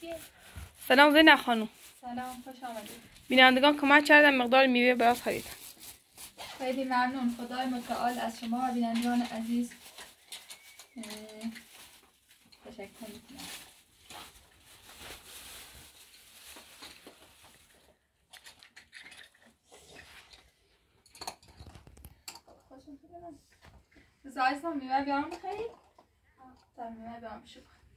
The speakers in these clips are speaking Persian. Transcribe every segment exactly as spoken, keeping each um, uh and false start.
سلام زینب خانم. سلام، خوش آمدید. بینندگان کمک کردن مقدار میوه برات خریدن. خیلی ممنون. خدای متعال از شما و بینندگان عزیز تشکر میکنم. خوشم میاد. بذارید ما میوه بیارم بخرید. تا میوه بیارم بشو.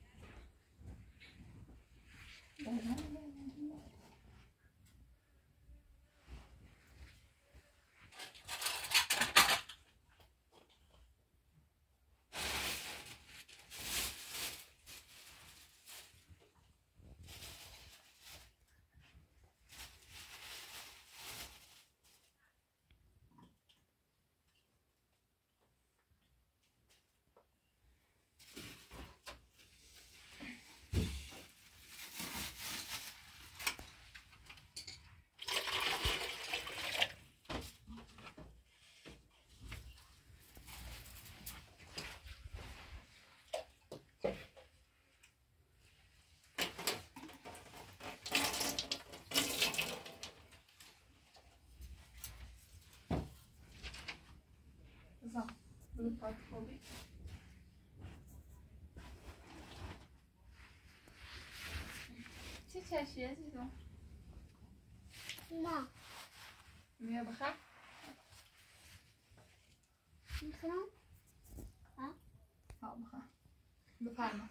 چی چشی عزیزم؟ نه میوه بخر؟ میخوام ها بخر بفرما.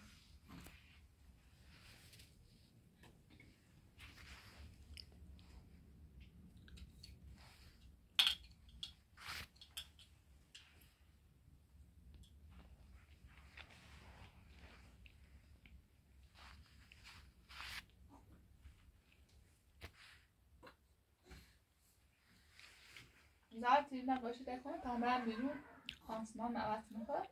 زیاد تیر نباشه دکن تا برم بیرون پانسمان موت میخواد.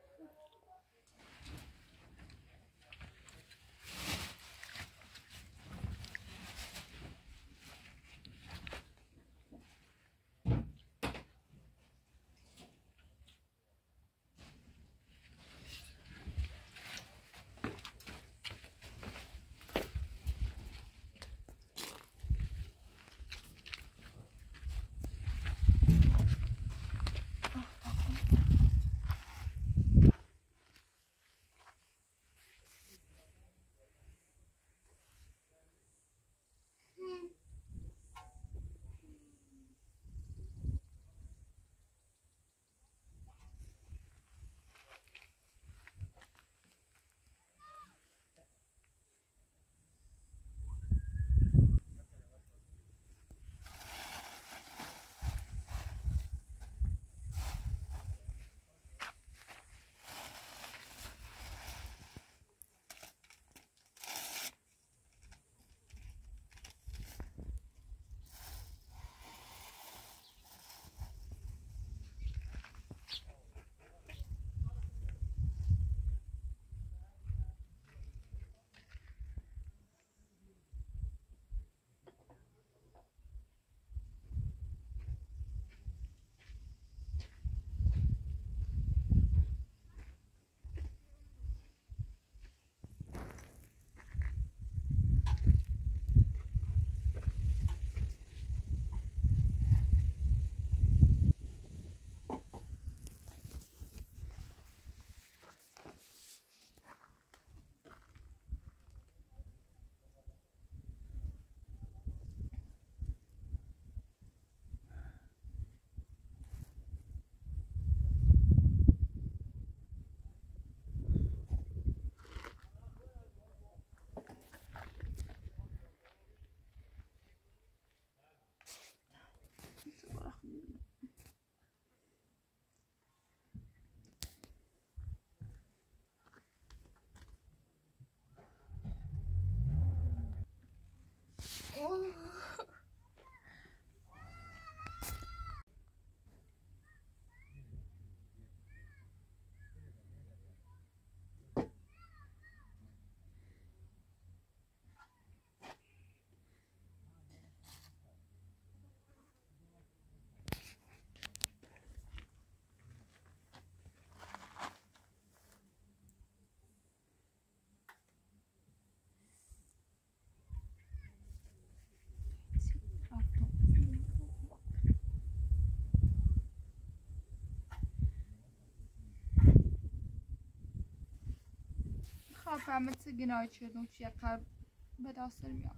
فهمت گناه چردم چیه قلب به داستر میام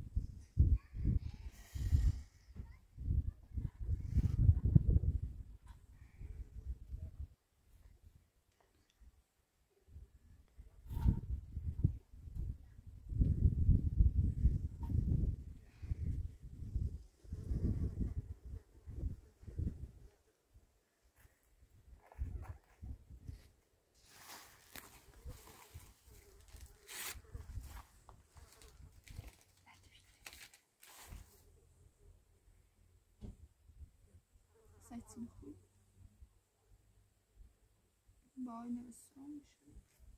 سایتین خوب با آینه بسرم میشه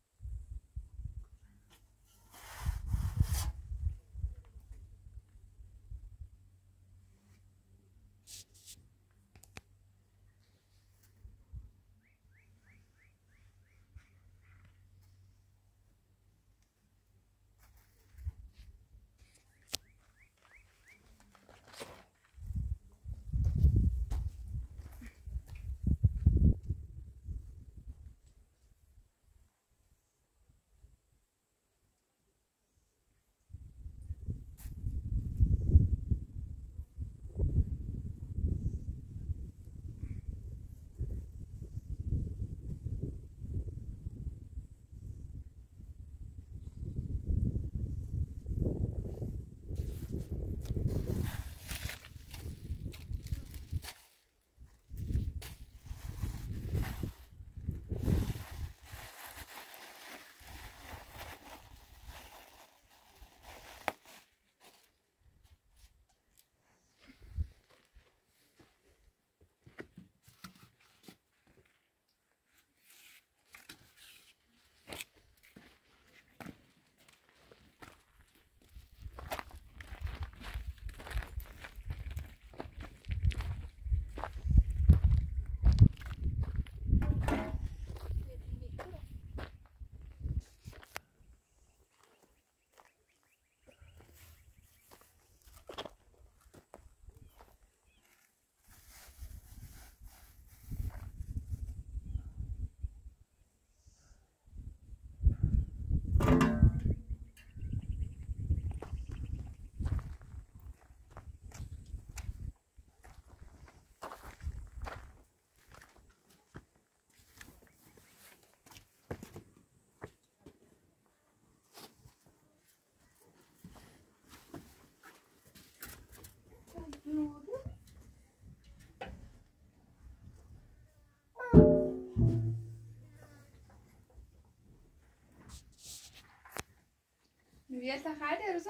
نویت خیلی روزا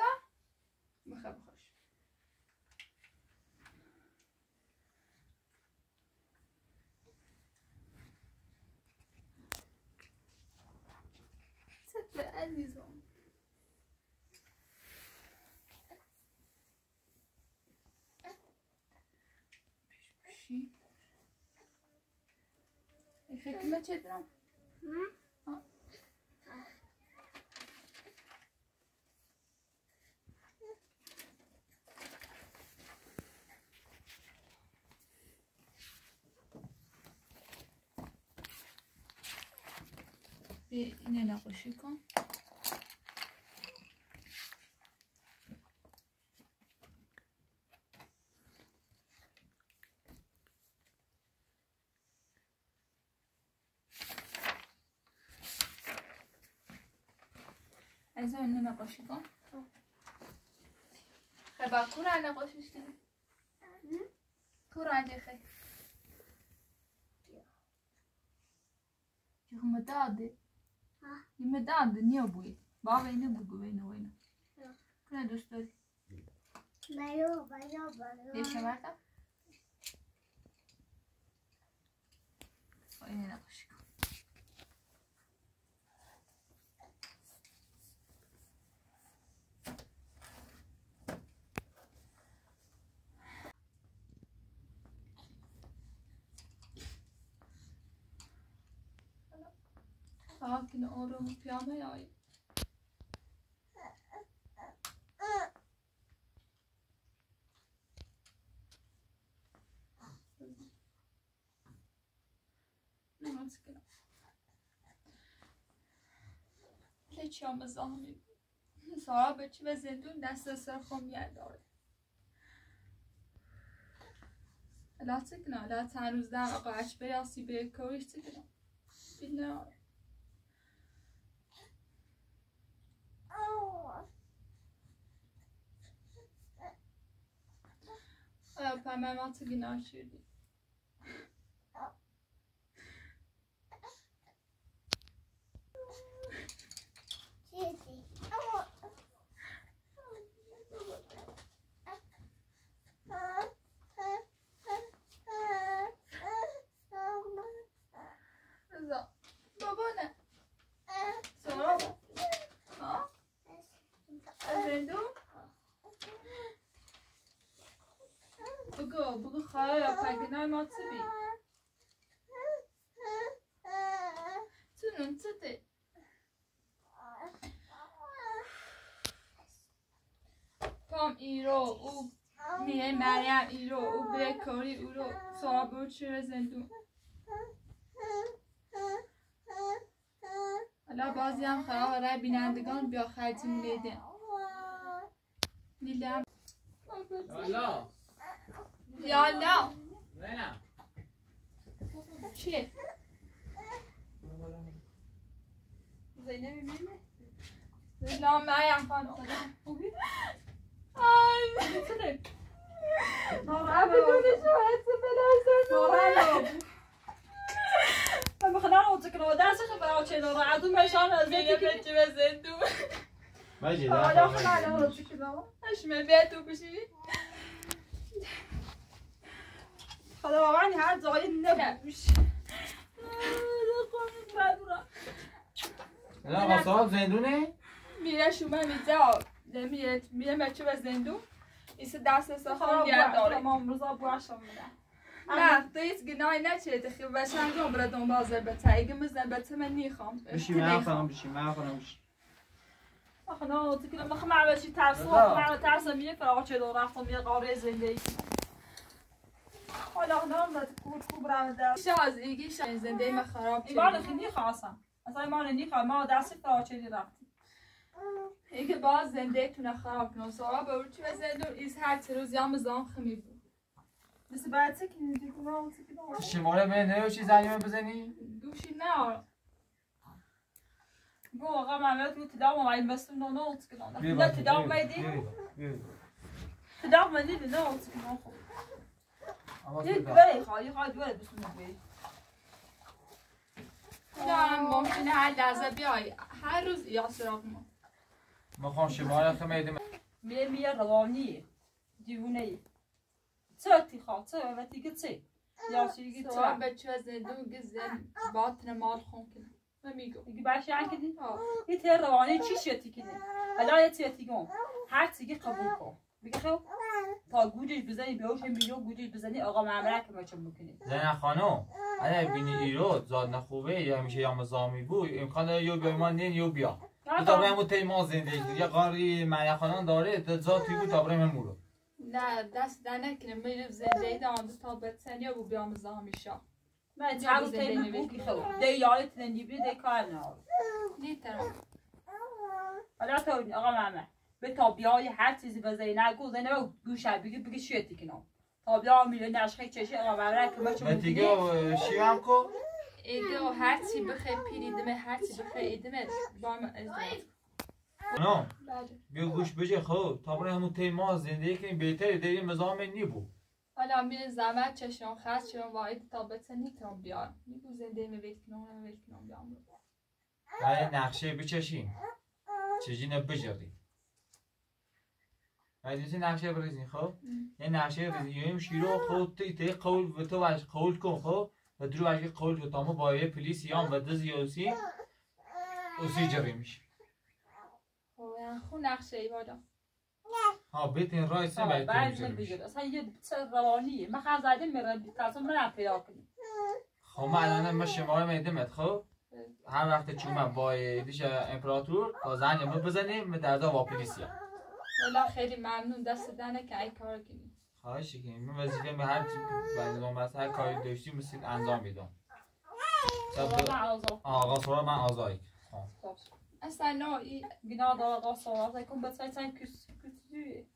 بخواه بخوش ست عزیزم چی؟ حکمه چه دارم؟ اینه نقاشی کن از اینه نقاشی کن خیلی کورا نقاشیش کنی کورا عجی خیلی چه مداده این مداده نیا بوید بابا اینه بگو بینه وینه کنه دوست داری بایو بایو بایو دیشه بردم اینه نقاشی کن sakin oranı piyama yayın. هیچ هم زامی سارا بچی و زندون دست سر خون داره لا تکنه لا تنوز دم اقاعش بیاسی به کویش تکنه بینا آیا پمه ما تگینا شدی بابا نه سارا ها زندون بگو بگو خواهی یا پگنای ما تبی تو نون تده پام ایرو او میه مریم ایرو او بکاری او رو سارا برو چرا زندون حالا بازی هم خواهی رای بینندگان بیا خیلی میده نیلم یالا یالا نه چیه؟ زینبی میمه؟ سلام مریم خانم آی چطوره؟ ناراحت بدونی شو هست بلازم من بخنام وتكنو داسخ فراوتشي ناراحت ومشان میره بچه به زندون ماجی حالا خنام وتكنو اش مبیتو بشی؟ خدا واقعا هر جایی نبوش نه واسه زندونه میره شما میجا میره میره بچه به زندون ایسه دست سخن داره ما امروزا بواشم میده نه دیت گناه نچه تخیل بشن رو برای دنبال زربته اگه مزن بته من نیخوام بشی من خانم بشی من خانم بشی خدا وتكنو ما خمع بشي ترسو خمع ترسو میه فراوتشي دو رفتم یه قاره زندگی حالا خدا ما تكون خوب راه شاز ایگی شاز زنده ما خراب ایمان خیلی خواستم اصلا ایمان نیخوام ما دست فراوتشي رفتیم ایگه باز زنده تونه خراب کنم سوال به اون چی به زندون ایز هر چه روز یا مزان خمی بود بس بعد سکنی دیگه ما سکنی شماره من نه چی زنی بزنی دوشی نه گو آقا محمد رو تداوم وای بستم نه نه سکنم نه تداوم میدی تداوم میدی نه سکنم خب یه دوره خواهی خواهی دوره بسم الله نه ممکنه هر لحظه بیای هر روز یا سراغ ما میخوام شماره تو میدم میه میه روانیه دیوونه چه تی خواه چه و دیگه چه یا چیگه سوال چه به چه زندون گزن باطن مال خون کنه و میگو دیگه باشه انکه دی یه تیر روانی چی شدی کنه حالا یه تیر تیگم هر چیگه قبول کن بگه خب تا گوجش بزنی بیاوش هم بیلو گوجش بزنی آقا ممرک ما چه میکنی زن خانم اگه بینی ایراد زاد نخوبه یا همیشه یا مزامی بود امکان داره یا بیا من نین یا بیا تا برای همون تیما زندگی یا قاری مریم خانم داره ذاتی بود تا برای همون نه دست در نکنه میره زنده دانده تا بتنی و بیام زامیشا من تعالو تیم بوکی خب دی یاد تنی بی دی کار نه نیترم حالا تو آقا ممرک به تابیای هر چیزی بزنی نگو زنه گوش بگی بگی شیتی کنم تابیا میلیون نشخه چشه آقا ممرک ما چه دیگه شی هم کو ایگه هر چی بخیر پیریدمه هر چی بخیر ایدمه با من ازدواج نه بیا گوش بجه خب تا برای همون تیما زندگی کنی بهتره دیگه مزاحم نی بود حالا میره زحمت چشم خرج چشم واحد تا بتنی نیترم بیارم میگو زنده میوید کنم میوید کنم بیام ولی نقشه بچشیم چجی نبجردی ولی چه نقشه بریزین خب یه نقشه بریزین شیرو خود تی تی قول و تو واش قول کن خب و درو واش قول تو تامو با یه پلیس یا و دز یوسی اوسی جری میشه خو نقشه ای بادا ها بیتین رای سه بعد باید من بگیر اصلا یه سر روانیه من خرج زدم میرم تاسو من پیدا کنم خب من الان ما شماره میدمت خب هر وقت چومم با دیش امپراتور تا زنگ ما بزنیم من در با پلیسیا والا خیلی ممنون دست دنه که ای کار کنی خواهش کنیم من وظیفه من هر چی بنظام است هر کاری داشتی مثل انجام میدم آقا سورا من آزایی اصلا نه گناه داره دا سوال کن بسای سن کس کسیه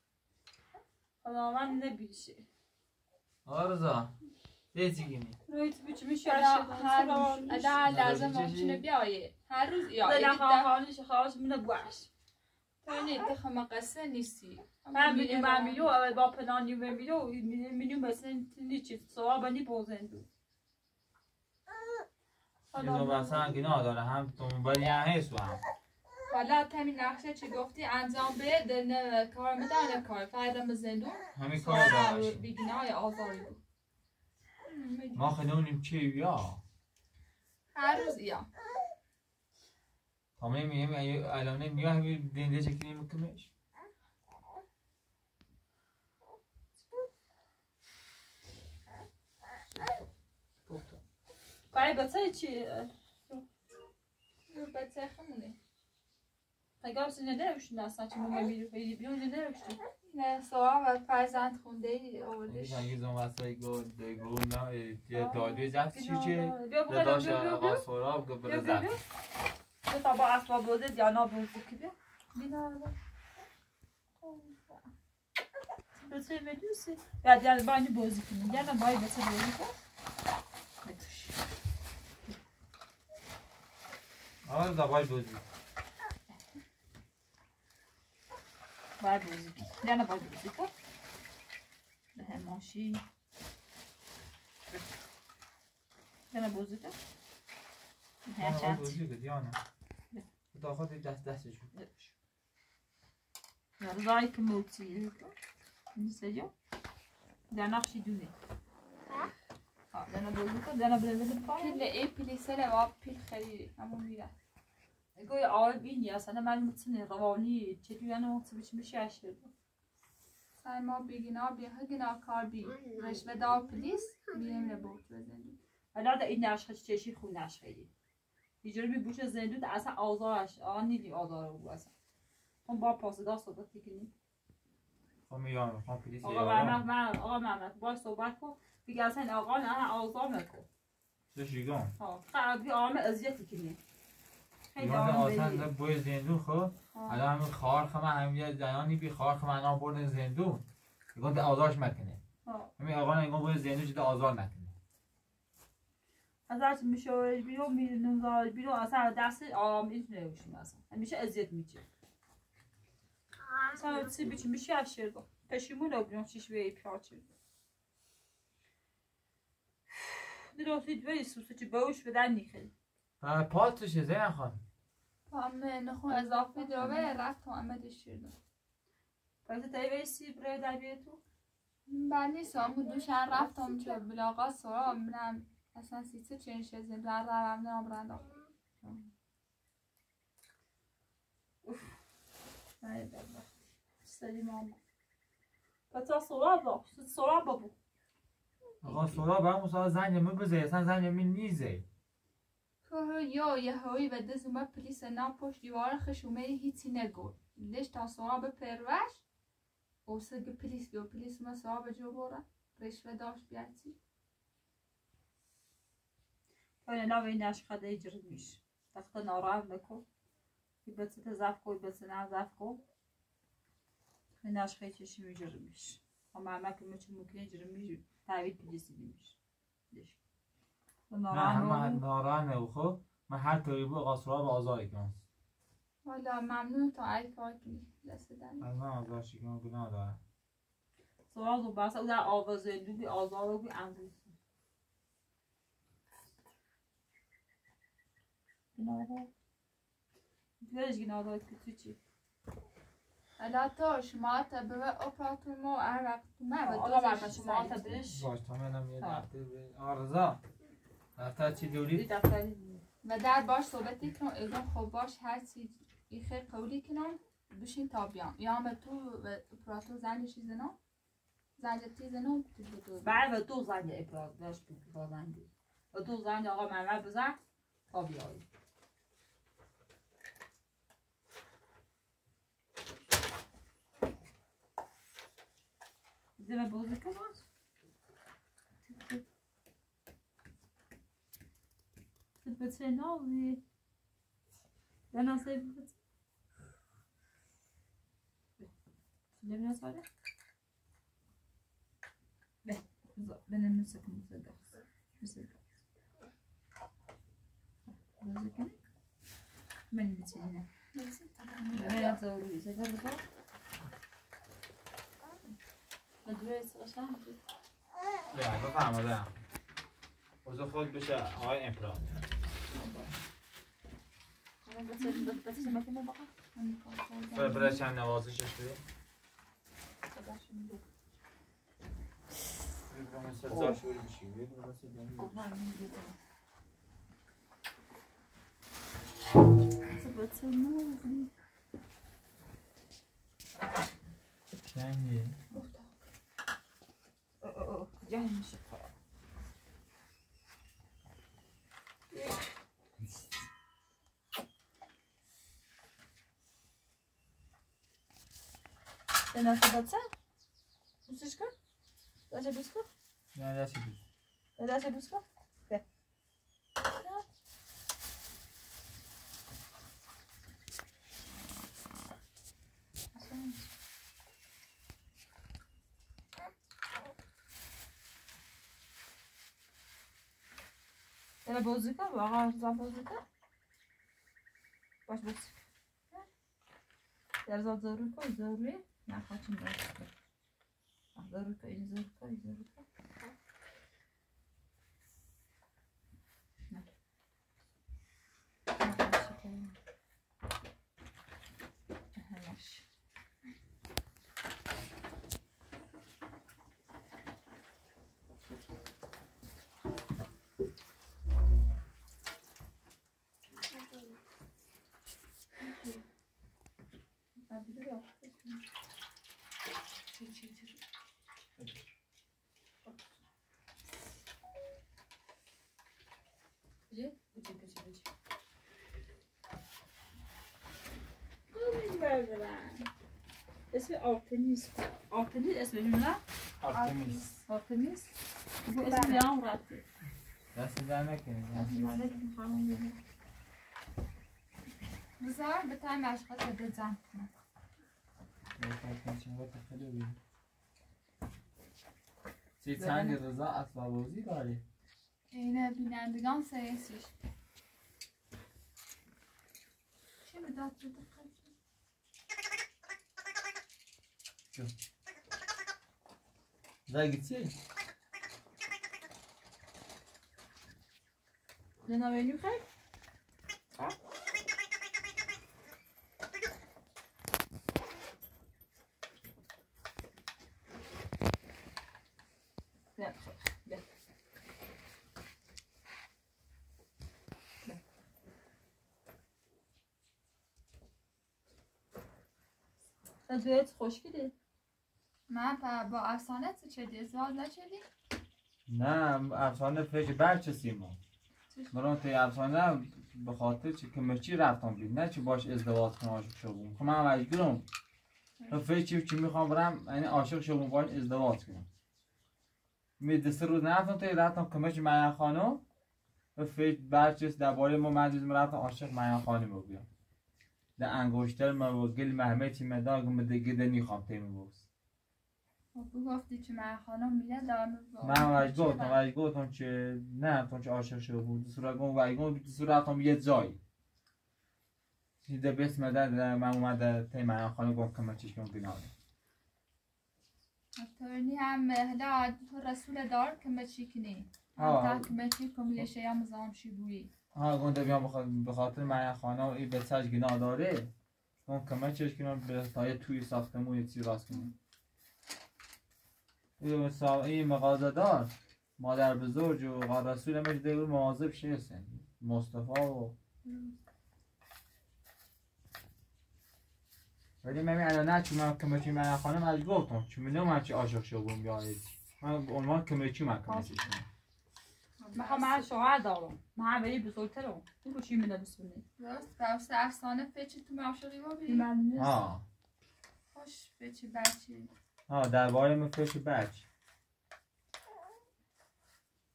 خدا من نبیشه آرزا دیتی گینی رویت بیچ میشه هر روز ادا لازم ممکنه بیایه هر روز یا نه ایدی خواهانش خواهش منه بوش تو نه تخم قصه نیستی من میدونم من میدونم اول با پنانی و میدونم میدونم مثلا نیچه سوال بانی بوزندو یه دو بسن گناه داره هم دنبال یه هست و هم حالا تمی نقشه چی گفتی انجام بده نه کار میدن کار فایده زندون همین کار داره بیگناه آزاری بود ما خنونیم چی یا هر روز یا تمام میگم الان میگم همین دنده چکی میکنمش برای بچه چی؟ بچه خمونه اگر سینه نروشتی اصلا چون من میرو پیدی بیون نروشتی نه سوال و فرزند خونده ای آوردش هنگی زن واسه گو دگو نه یه دالی زفت چی چه بیا بیا داشت بیا آقا سوراب گو بر بیا بیا زفت تا با اسباب بوده دیانا بوده که بیا بیا بچه بدوسی یا دیال بانی بازی کنی دیانا بای بچه بازی کن آره دبای بودی بای بازی کن دیانا بای بازی کن به هماشی دیانا بازی کن آره بای بودی که دیانا تا خود دست دستش بود یا رای که موتی نیسته جو دیانا خشی دونه دیانا بازی کن دیانا بازی کن پیل ای پیلی سره و پیل خیلی همون میره گوی آب اینی اصلا من متنه روانی چطوری انا وقتی بچه میشه اشتر سعی ما بیگنا بیا هگنا کار بی رشوه دا پلیس بیم نبود بزنیم حالا دا این نشخش چشی خون نشخیدی اینجوری بی بوش زندود اصلا آزارش آن نیدی آزار رو اصلا اون با پاسدار صحبت کنی خب میام خب پلیس آقا محمد من آقا محمد باش صحبت کن بگه اصلا آقا نه آزار نکن تو شیگان ها فقط بی آقا اذیتی کنی خیلی ایمان آقا آسان بگی بوی زندون خب الان همین خار خمه همین زنانی بی خار خمه انا بردن زندون ایگان ده آزارش مکنه همین آقا ایگان بوی زندون جده آزار نکنه ازش میشه بیرون میرون زار بیرون اصلا دست آرام میتونه بشیم اصلا همیشه اذیت میشه اصلا چی بیچ میشه اشیر دو پشیمون رو بیرون چیش به پیاچی درستی دوی سوسه چی باوش بدن نیخیل پات توشه زین خان همه نخون اضافه داره رفت تو همه دشتیردم پس تایی بیسی برای در بیتو بعد نیست همون دوشن رفتم چه بلاغا سورا منم اصلا سیسه چنش زیم در روم نام رندم نه بابا سلیم آمد پس سورا با سورا بابو آقا سورا با همون سال زنگ می بزه اصلا زنگ می نیزه که یا یه هایی و دز اومد پلیس نام پشت دیوار خشومه هیچی نگو لیش تا سورا به پروش و سگ پلیس بیو پلیس اومد سورا به جو بورا رشوه داشت بیارتی فایل ناوی نش خده جرد میش تخت نارام نکو بس تزاف کو بس نزاف کو نش خیلی چشی میجرد میش اما اما که میچه ممکنه جرد میش تعویل پلیسی میش دیش نه همه نارانه و خب من هر طوری بود آقا سورا به آزاری کنم والا ممنون تا ای کار کنی دست دنی از من آزار شکم گناه دارم سورا رو بس او در آوازه دوبی آزار رو بی انگوز گناه دیگرش گناه دارد که تو چی؟ حالا تو شما تبه اپراتور ما عرق ما و آقا برمه شما تبش باش تا منم یه دفتر به آرزا دفتر چی دوری؟ دفتری و در باش صحبتی کنم ایگم خب باش هر چی ای خیر قولی کنم بشین تا بیام یا هم تو و اپراتور زنجشی زنم زنجتی زنم بعد و دو زنگ اپرات داشت دو زنگی و دو زنگ آقا محمد بزن تا بیایی زمه بوزی کنم بچه ناوی ده نصيب بس جبنا صالح به بنمسك مسدس مسدس مسدس من بتسينا لا تزوري زغرفة مدرس قشنگ لا بفهمم وزو خود بشه آقای امپرات بس بس ما كنا بقى برای چند نوازشش بده مثل شوری بشی چنگه جاهل میشه Ten nasıl Buscas? Dá a busca? نه دستی دوست Dá a busca? Vê. Ela bozuka, bana za bozuka. Baş bozuka. Yer zor zoru koy zoru. Ne kaçın da. Zoru koy zoru koy zoru koy. Ne? Hemen. اسم آرتمیس آرتمیس اسمش نه؟ آرتمیس آرتمیس bu اسم یان راته دست در نکنید بذار به تایم اشخاص بزن سی چند رضا اسباب بازی داری؟ اینه بینندگان سیسیش چی مداد بده زای گیتی؟ لنا بینی خیلی؟ ها؟ نه نه نه دویت خوشگلی من با افسانه چه ازدواج نشدی؟ نه افسانه فکر بچه سیما مرون توی افسانه به خاطر چه که مرچی رفتم بید نه چه باش ازدواج کنم عاشق شدم خب من مجبورم فکر چی چی میخوام برم یعنی عاشق شدم باش ازدواج کنم می دست روز نرفتم توی رفتم کمش میان خانم فکر بچه درباره ما مجلس رفتم عاشق میان خانم بودم ده انگشتر ما و گل محمدی مداگ مده گدنی خوام تیم بوس تو گفتی که من خانم میره دارم من وای گفتم وای گفتم که نه تو چه عاشق شده بود صورت گم وای گم تو صورتم یه جایی دیده بس مدد من اومده تیم من خانم گفت که من چشمم بینام تورنی هم مهلا رسول دار که مچی کنی آه. تا که مچی کمیشه یا مزام شی بویی ها گفته بیام به خاطر من خانم این به سج گناه داره اون که من چش کنم به تای توی ساختمون یه چیز راست کنم این مسا این مغازه دار مادر بزرگ و آقا رسول مجده بود مواظب شه مصطفی و ولی من الان نه چون من کمیچی من خانم از گفتم چون من من چی عاشق شدم یا من عنوان کمیچی من کمیچی شدم من من شوهر دارم من ولی بزرگترم این رو چی میده بسونه راست راست افسانه فچی تو معاشقی با بی من ها خوش فچی بچی ها درباره من فکر بچ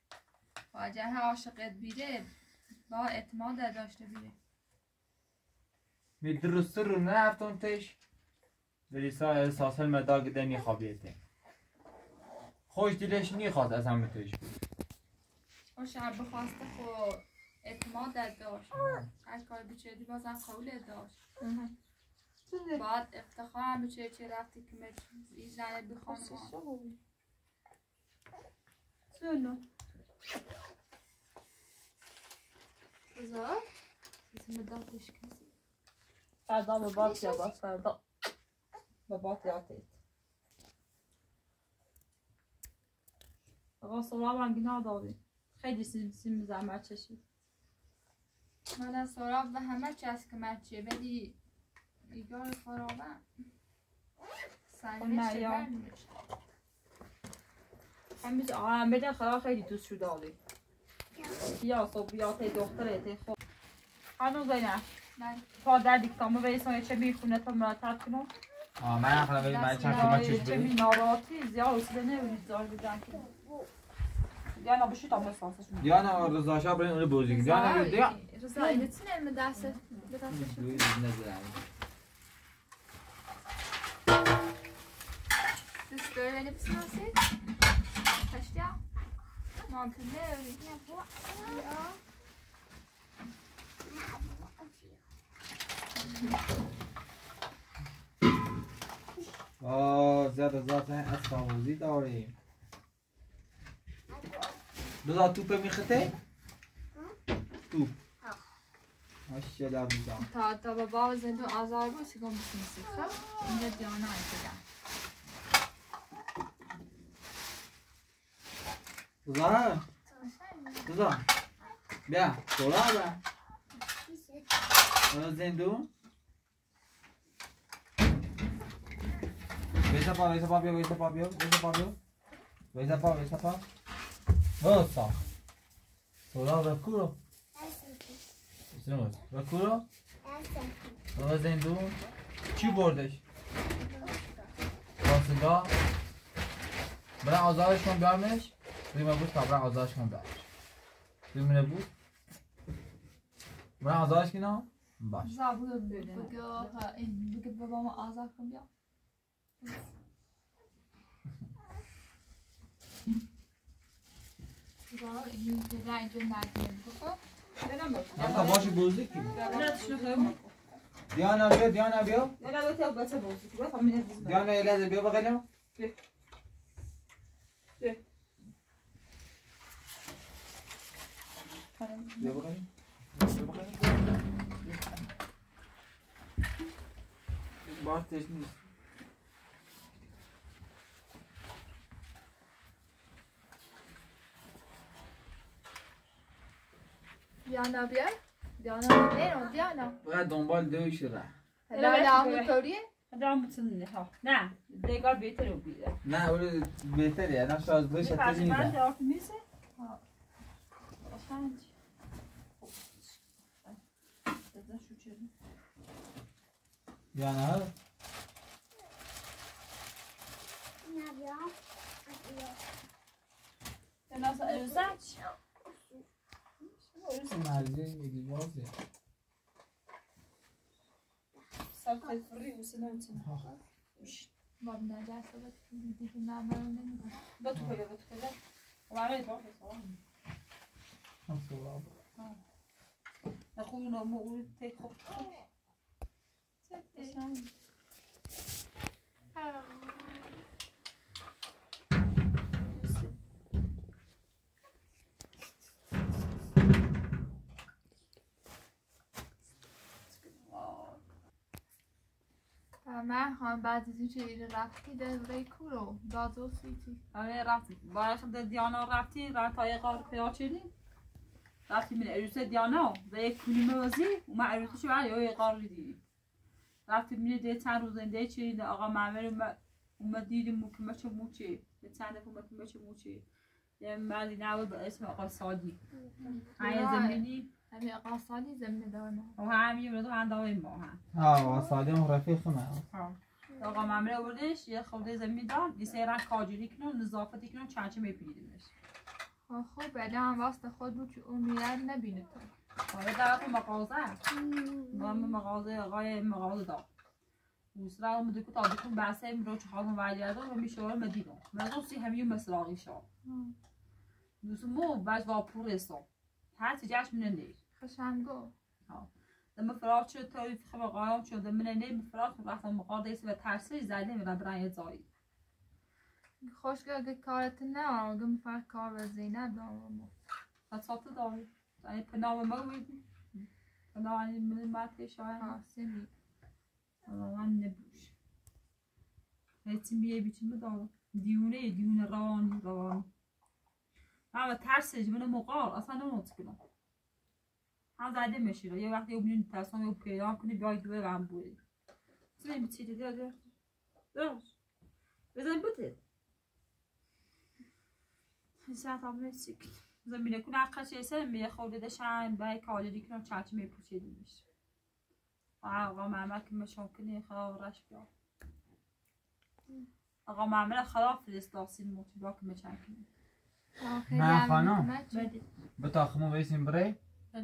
واجه عاشقت بیره با اعتماد داشته بیره می درست رو نرفتون تش دلیسا احساس المداگ دنی خوابیته خوش دلش نیخواد از همه توش اون شب بخواسته خو اعتماد داشت هر کار بچه بازم قول داشت بعد افتخار بچه چه رفتی که مچ زنه بخوام سونو بذار اسم دادش کسی فردا به بات یا بات فردا به بات یاتید آقا سلام رنگی نداری خیلی سیم سیم زحمت چشید من از سراب و همه چیز که مچه ولی ایگار خرابه سنگش شبر نمیشه هم بیز آقا هم بده خدا خیلی دوست شده آلی بیا صبح بیا تی دختره تی خوب خانو زینه پادر دیکتامو بیسان چه میخونه تا مرتب کنم آه من اخلا بید من چند کمک چش چه می بدید ناراحتی زیاد اصلا نمیدید زار بدن دیانا بشی تا مسافشون دیانا رضا شاه برین اونو بوزی کن دیانا بیا رضا اینه چی نرمه دسته دوست داری بینه بسناسی؟ پشتیا؟ ممکنه نه بوا آه زیاد رضا سن اسفاوزی داریم رضا توپه میخته؟ توپ ماشاءالله میدم تا تا بابا زندو آزار بود چیکار می‌کنی خب اینجا دیانا ایستادم رضا رضا بیا سولا بیا رضا زندو ویسا پا ویسا پا بیا ویسا پا بیا ویسا پا بیا ویسا پا ویسا پا ویسا سولا رکورو رکورو رضا زندو چی بردش راسنگاه برای آزارش کن بیارمش بیمه بود تا برای آزارش کن بیارمش بیمونه بود برای آزارش کنم باش زابو بگه این بگه بابا ما آزار کن بیا بابا این پدر اینجا نگیم بخور نمتا باشی بوزی کی دیانا بیا دیانا بیا دیانا یه لحظه بیا بقیلم بیا بقیلم بیا بقیلم باش تش نیست دیانا بیا دیانا نه دیانا باید دنبال دویش ره هلا همون طوریه دارم بتونی ها نه دیگر بهتره بیده نه اون بهتره الان شاید دویش حتی من نیده دارم میسه ها آسان دادن شو چه دیانا نبیام ناز ارزش مرزی میگی بازه سبت فری وسنوتن باب نجاسه بود دیگه نامرو نمیگم با تو کجا با تو کجا وارد با سلام هم سواب نخون نمو اول تک خوب من هم بعد از اینکه ایره رفتی در ریکورو دادو سیتی آره رفتی برای خود دیانا رفتی رفت های قار خیال چیدی رفتی من عروس دیانا و یک کنیم وزی و من عروسشو برای های قار دیدی رفتی من ده چند روز زنده چیدی آقا معمر اومد دیدیم مو که مچه موچی به چند دفعه اومد که مچه موچی یه مردی نبود به اسم آقا سادی های زمینی همین آقا سادی زمینه دارم و همین رو هم داوی ما هم ها سادی هم رفیق من آقا معمر آوردش یه خورده زمین داد دیسه رنگ کاجوری کنون نظافتی کنون چند چه میپیدیمش خب بله هم واسه خود بود که اون میرد نبینه تو آره در مغازه ما مغازه آقای مغازه دار وسرا اومده که تا بکن بحثه رو چه خانم ولیعه و میشه مدینه مغازه همیون مسراغی شا دوست مو باز واپور استم هر چیزش من نه خشنگو لما فرار شد توی خبر قایم شد من نه فرار رفتم مقاده و ترسی زده میرم برای زایی خوشگاه اگه کارت نه اگه میفر کار و زینب دارم فساد داری یعنی پناه ما ویدی پناه یعنی من ماته شاید ها سمی من نبوش هیچی میه بیچیم دارم دیونه دیونه روان روان اما ترسش من مقار اصلا نموت کنم هم زده میشه یه وقتی اون تصمیم رو پیدا کنی بیای دوه رم بوی چه میچیدی داده داش بزن بوده ساعت هم نسیک زمینه کنه عقش ایسه میه خورده داشتن بای کالری کنم چاچ میپوشیدی میشه آقا محمد که مشون کنی خدا رش بیا آقا محمد خدا فرستاسین موتی با که مچن کنی من خانم بتا خمو بیسیم بره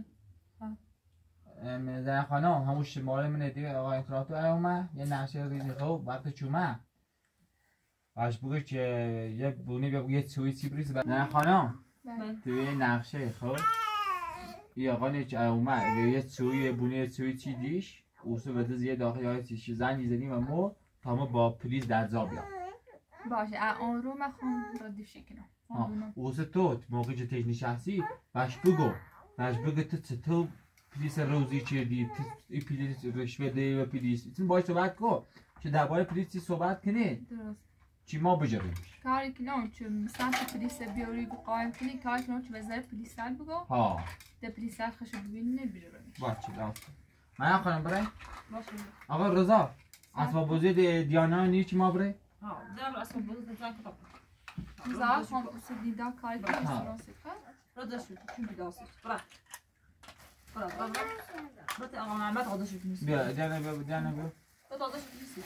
زن خانم همون شماره من دیگه آقا انتراتو اومه یه نقشه ریزی خوب وقت چومه باش بگه که یه بونی بگو یه سویچی بریز زن خانم توی نقشه خوب یه آقا نیچ اومه یه سوی یه بونی یه سویچی دیش اوسو بده زیه داخل های تیشی زن یزنیم و مو تا ما با پلیز در زا بیام باشه اون رو من خون ردیفشی کنم اوسو تو موقعی که تیش نشستی باش بگو باش بگو تو تو پلیس روزی چیه دی ای پلیس رشوه دی و پلیس ایتون باید صحبت کن که درباره پلیسی صحبت کنی درست چی ما بجریمش کاری کنم چون سمت پلیس بیاری و قایم کنی کاری کنم چون وزیر پلیس هر بگو ها ده پلیس هر خشو ببین نبیرمش باشه داست من خانم برای باشه آقا رضا اسباب بازی دیانا نی چی ما برای ها دم اسم بوده زن کتاب زار خان اوس دیدا کاری کنی سراسه کار رد شد چون بیداست برا برا برا برا آقا محمد عاده شد نیست بیا دیانا بیا دیانا بیا تو عاده شد نیستی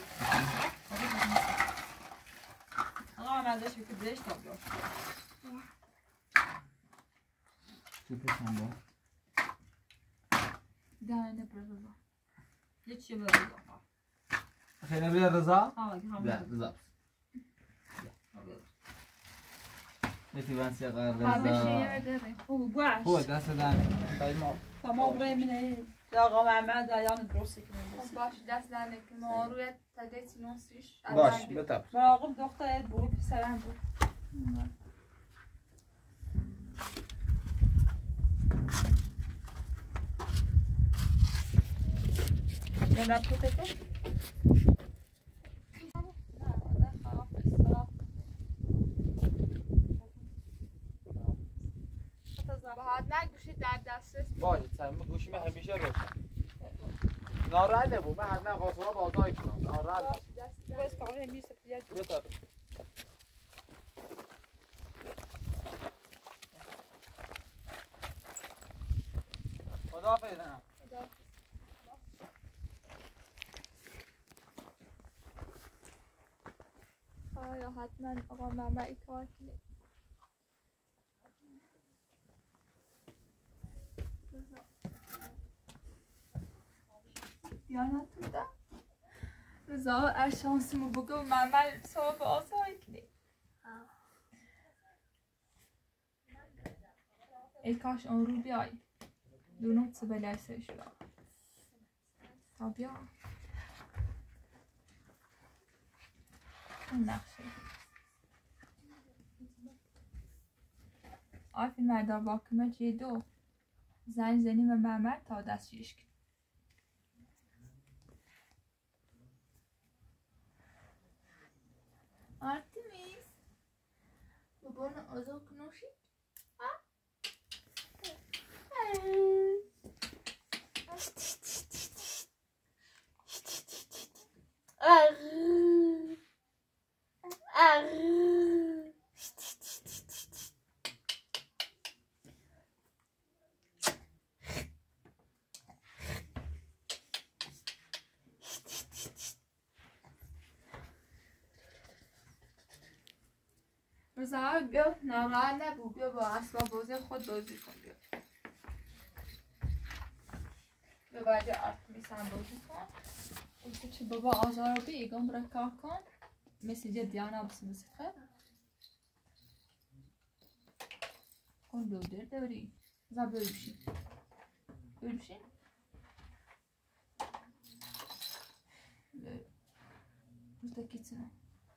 آقا محمد داشت که بهش تا بیار تو پسند با دانه برزا یه چیه به رضا خیلی بیا رضا ها که هم بیا رضا یکی بانسی آقا همه رضا شیعه داره او باش خوب دست دن خیلی ما تمام برای منه آقا محمد دیان درسته کنه باش دست دانه که ما روی تدیت نوسیش باش بتاب با آقا دختر بود پسرم بود یا نبوده که باید نگوشی در دسترس باشه سرم گوشی من همیشه روشن ناراحت نبود من حتما قاصرها بازایی کنم ناراحت نبود بس کاره میز پیاز بتاب خدا فیدنم آیا حتما آقا ماما کار کنید دیانا تو دا رضا ار شانسیمو بگو ماما صاحب آسایی کنید ای کاش اون رو بیای دونو چه بلای سرش را تا بیا اون نقشه آفی مردار باکمه چیه دو زنگ زنیم و محمد تا دستشیش کن آرتمیس بابانا آزا کنوشی رضا بیا ناراحت نبود بیا با اسباب بازی خود بازی کن بیا به وجه ارتمیس هم بازی کن و چه بابا آزار بی ایگم برای کار کن مسیجه دیانا بسی مسیخه کن دو در دوری زا böyle bir şey böyle bir şey buradaki içine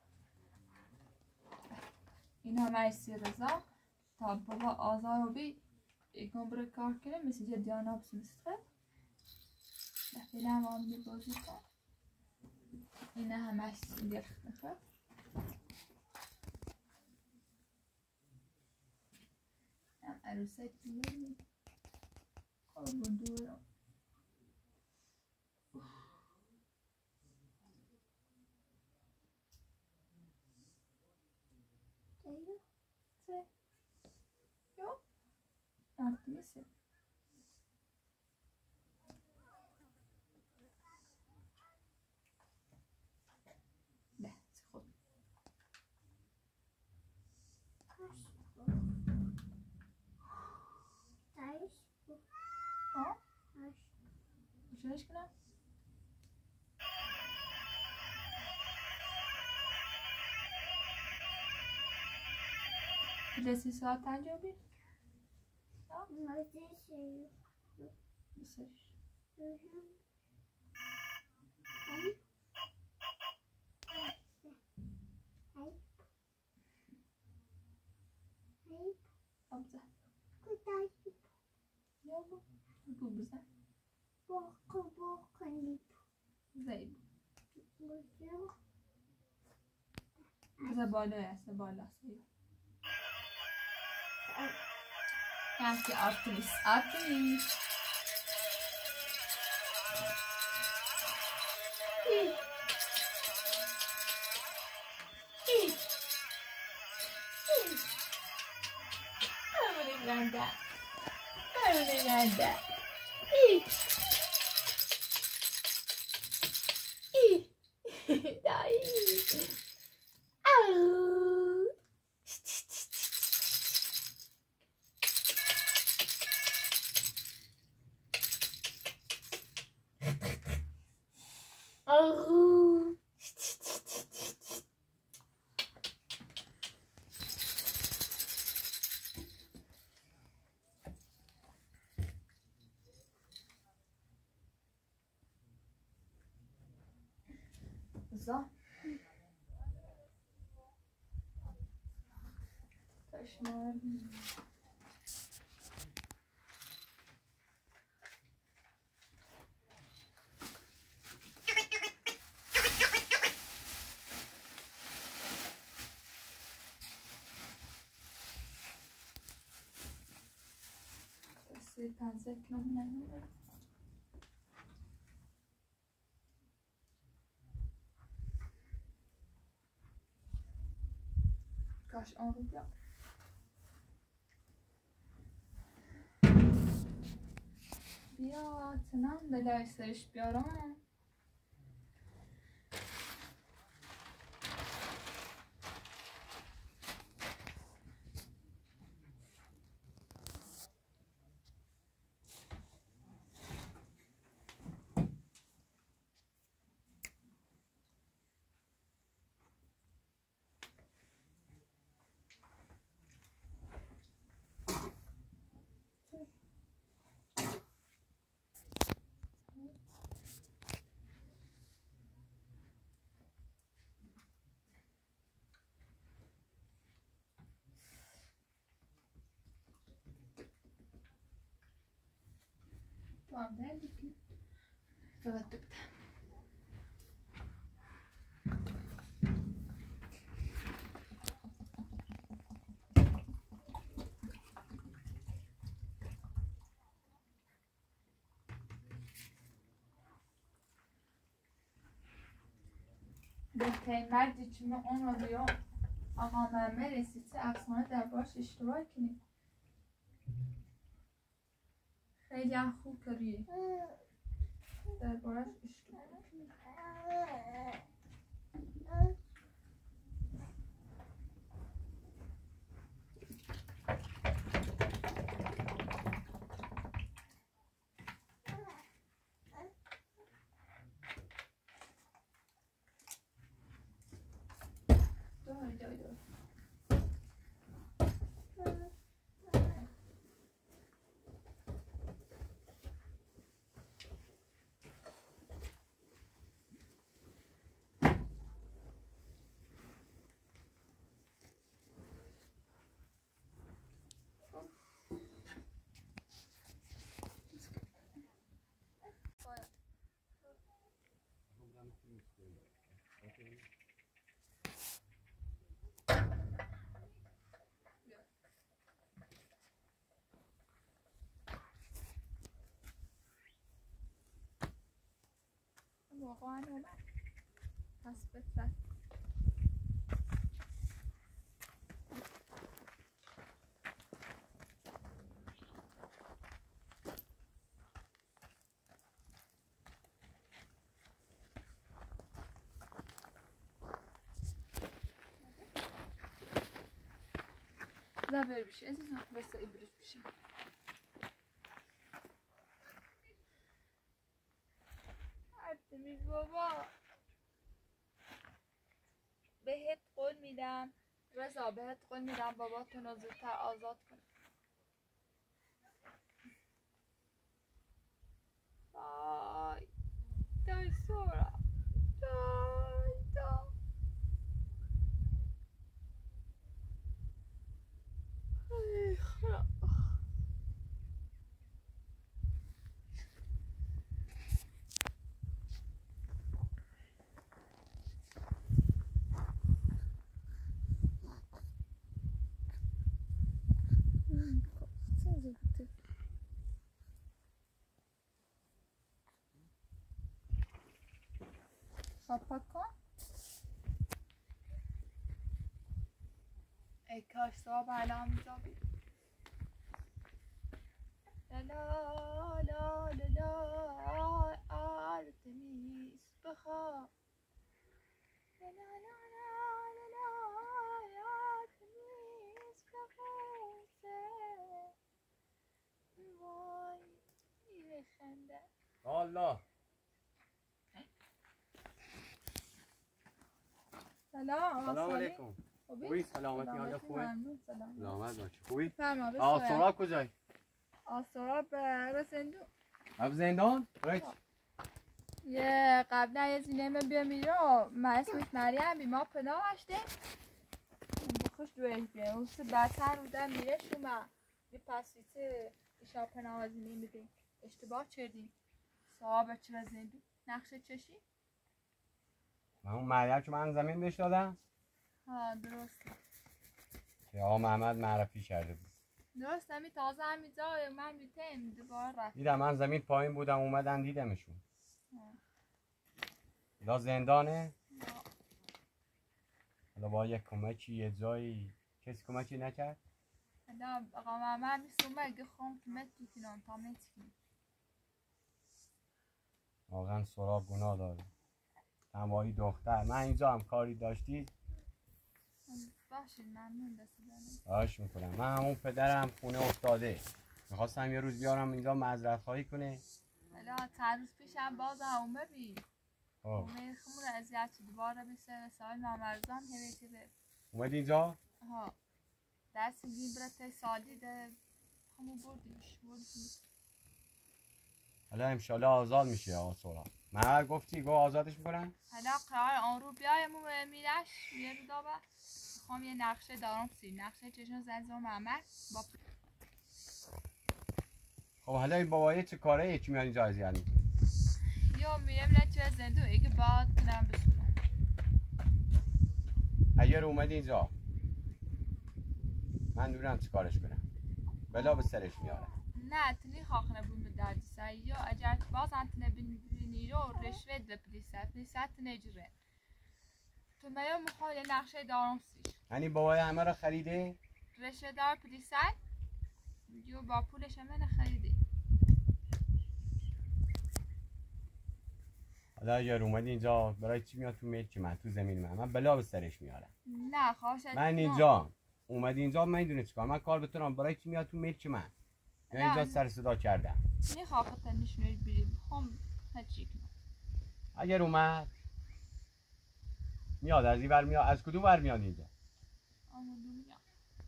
این همه ایسی رضا تا بابا آزار رو بی ایگم برای کار کنه مسیجه دیانا بسی مسیخه فعلا هم می بازی کن این همش درخت میخواد هم عروسک دیگه قربون دورم سه یو Artemis'e ده خود ها شوش کنم جلسی ساعت انجام بید بسش ابزه یا بو بو بزن زیب بزه بالا هسته بالا هسته Nanti Artemis, Artemis. İyi. İyi. İyi. Öyle bende. Öyle bende. İyi. İyi. Daha iyi. Au. Za. Taşlar. Kasi tanzek namına. Kaç on rubla. بیا تنام دلای سرش بیارم Tamam geldik. Kapattık da. بهترین مردی که من اون رو یا آقا محمد رسیده افسانه در باش اشتباه کنیم خیلی هم خوب کریه در باش اشتباه کنیم واقعا اومد پس بفرد زبر بشه از این بس ایبرش بشه عبدالمیز بابا بهت قول میدم رضا بهت قول میدم باباتون رو زودتر آزاد کنه دای دای سورا دای دای ای خدا پاپا کن ای کاش صبح الان اینجا بید لا لا لا لا لا آرتمیس بخواب لا لا لا لا لا لا آرتمیس بخواب وای این خنده الله سلام سلام علیکم خوبی؟ خوبی سلامتی حالا خوبه ممنون سلام سلامت باشی خوبی فرما آه بسرعه سوراب کجایی آسورا به زندون اب زندان رایت یه قبلا یه زینه بیا میرو ما اسمش مریم بی ما پناه هشته بخوش دویش بیا اوست بدتر بودن میره شما یه پسیته ایشا پناه و زینه میدیم اشتباه چردیم صحابه چرا زندون نقشه چشی؟ من اون مریم که من زمین بهش دادم ها درسته که آقا محمد معرفی کرده بود درست همی تازه همی جای من بیتیم دوباره رفت دیدم من زمین پایین بودم اومدن دیدمشون دا زندانه حالا با یک کمکی یه جایی کسی کمکی نکرد حالا آقا محمد میستم اگه خون کمت میکنم تا میتکنی واقعا سراب گناه داره تنوایی دختر من اینجا هم کاری داشتی باشید ممنون دست دارم باش میکنم من همون پدرم خونه افتاده میخواستم یه روز بیارم اینجا معذرت خواهی کنه حالا چند روز پیشم باز هم ببین خب اومه خمون اذیت شد دوباره بیسته سال نامرزان همیتی به اومد اینجا ها دست گیبرت سالی ده همون بردیمش بردیمش حالا امشالله آزاد میشه آقا سراب محمد گفتی گو آزادش میکنن حالا قرار آن رو بیایم و میرش یه رو دابه میخوام یه نقشه دارم سی نقشه چشم زنزو محمد با خب حالا این بابایه چه کاره یکی میاد اینجا اذیت میکنه یا میرم نه توی زندو اگه باید کنم بسونم اگر اومدی اینجا من دورم چه کارش کنم بلا به سرش میارم نه تنی خاخنه بون به دردی سر یا اگر باز انتنه بینی رو رشوت به پلیسه پلیسه تنه جره تو میام میخوای یه نقشه دارم سیش یعنی بابای همه رو خریده رشوه دار پلیسه یو با پولش همه نخریده حالا اگر اومدی اینجا برای چی میاد تو ملک من تو زمین من من بلا به سرش میارم نه خواهشت من اینجا اومدی اینجا من میدونه چیکار من کار بتونم برای چی میاد تو ملک من یا اینجا سر صدا کردم میخواه نشونش بیریم خم هچی کنم اگر اومد میاد از این ور میاد از کدوم ور میاد اینجا آمون دنیا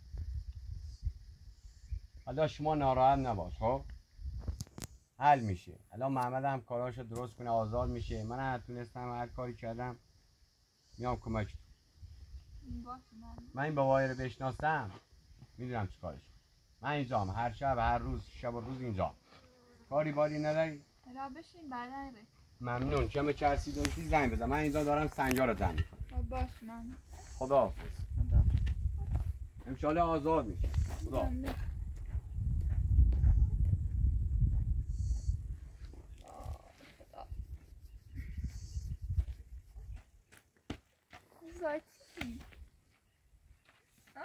حالا شما ناراحت نباش خب حل میشه حالا محمد هم کاراشو درست کنه آزاد میشه من هم تونستم هر کاری کردم میام کمک باشه من من این بابایی رو بشناسم میدونم چی کارش من اینجا هر شب هر روز شب و روز اینجا کاری باری نداری را بشین بعدا ره ممنون. جمع چرسی داشتی زنگ بزن. من اینجا دارم سنجا رو زنگ میکنم. باش من. خدا خدا. انشالله آزاد میشه. خدا. زاتی. ها؟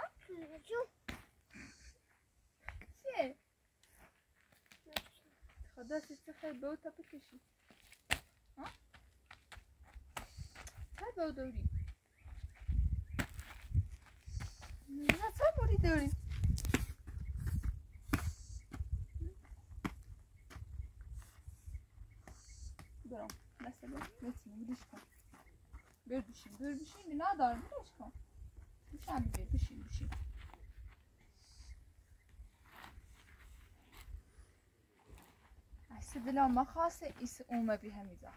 چیه؟ خدا چیزی خیلی به او تا بکشی. ها؟ خیلی به او دوری. نه چه موری دوری؟ برام مثلا نتیم بودیش کن. بر بشین بر بشین نه دارم بودیش کن. بشین بر بشین بشین. اصلا دلم ما خاصه ایس اومه بی همیزا.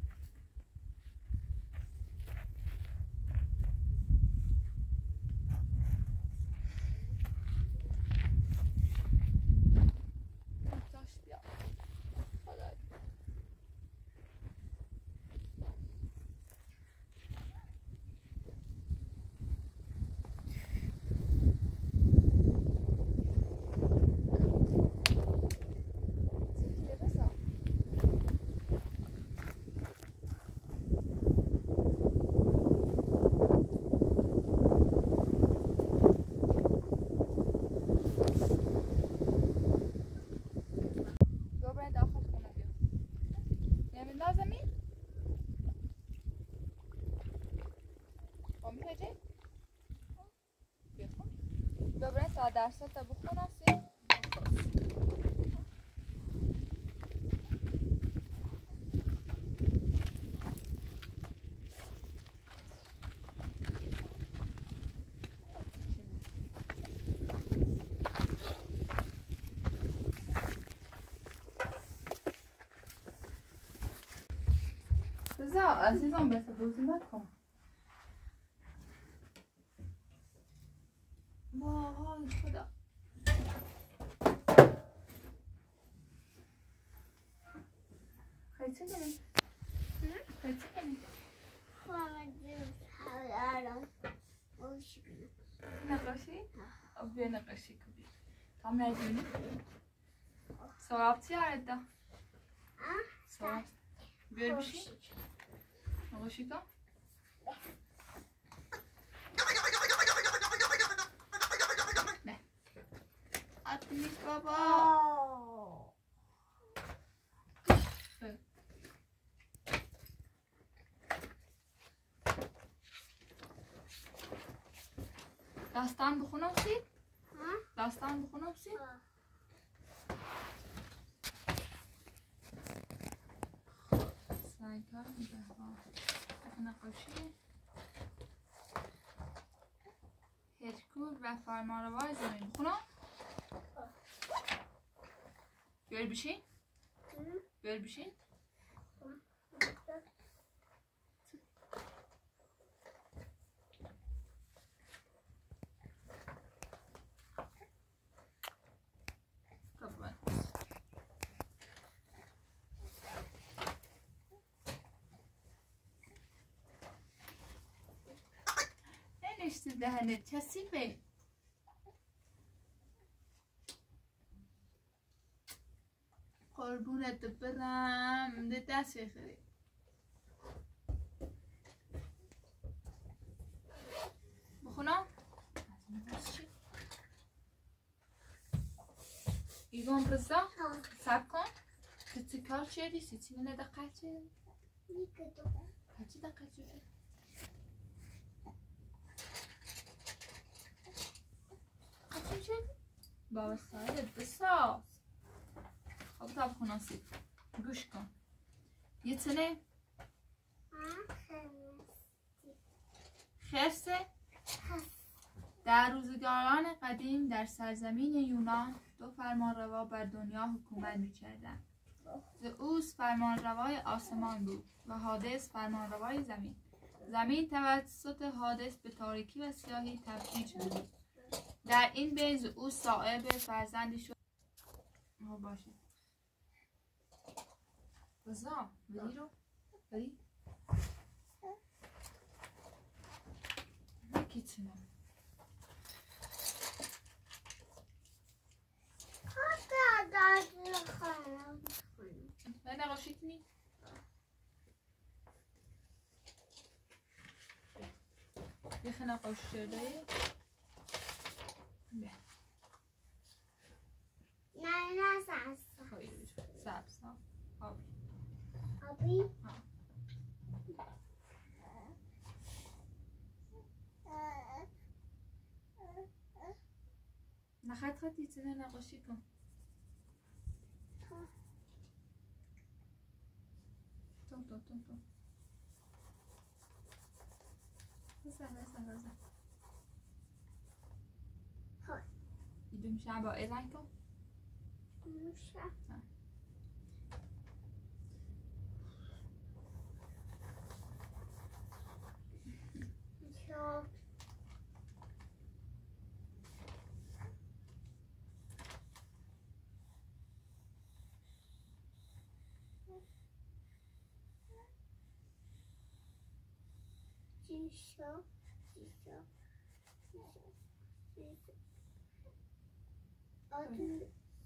درس تا بخونم سی بذار عزیزم بس بازی نکن وای خدا خیلی چه کنیم؟ خیلی چه کنیم؟ نقاشی؟ بیا نقاشی کنیم tam ندونی؟ سوابتی آرده سواب بیا بشی؟ نقاشی کن؟ نه حتی نیست بابا داستان بخونم سی؟ داستان بخونم سی؟ سعی کار میده نقاشی هرکول و فرمانروای زمین بخونم؟ بیار بشین؟ بیار بشین؟ ننشته دهنت کثیفه قربونت برم ده دست بخری بخونم ایگون بزا سب کن کتی کار چیه دیسی چی منه دقیقه چیه کچی دقیقه چیه کچی چیه بابا سایلت بساز خب تا بخونم سی گوش کن یه تنه خرسه در روزگاران قدیم در سرزمین یونان دو فرمانروا بر دنیا حکومت می‌کردند. زئوس فرمانروای آسمان بود و حادث فرمانروای زمین. زمین توسط حادث به تاریکی و سیاهی تبدیل شد. در این بین زئوس صاحب فرزندی شد. ها باشه. بزا بری رو بری نکیتونم نه نقاشیت می یه نقاشی شده نه نه سبز سبز ها آبی آبی نه خط خطی تونه نقاشی کن تون تون تون تون بزن بزن بزن ایدون شبا ایران کن میشه شو شیشو شیشو شیشو آدم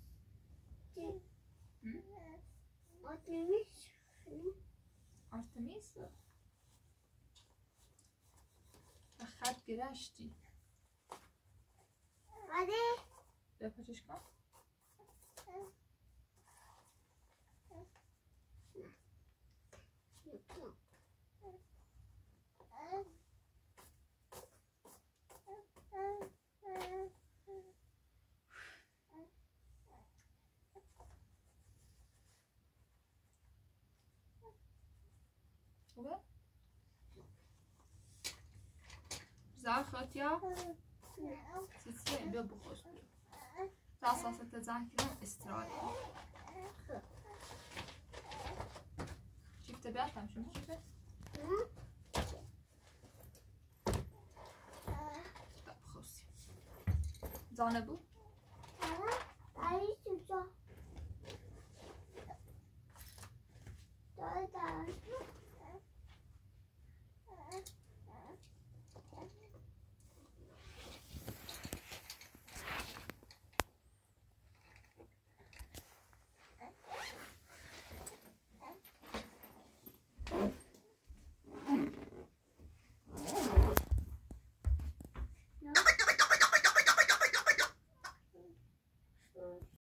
آدمیش آرتمیس و خط گرشتی آده بپاچش کن خوبه؟ زار خاطیا سیسیه بیا بخوش تا اساسا تزن کنم استرالیا شیفت بیاتم شما شیفت؟ طب خوصي زانه بود؟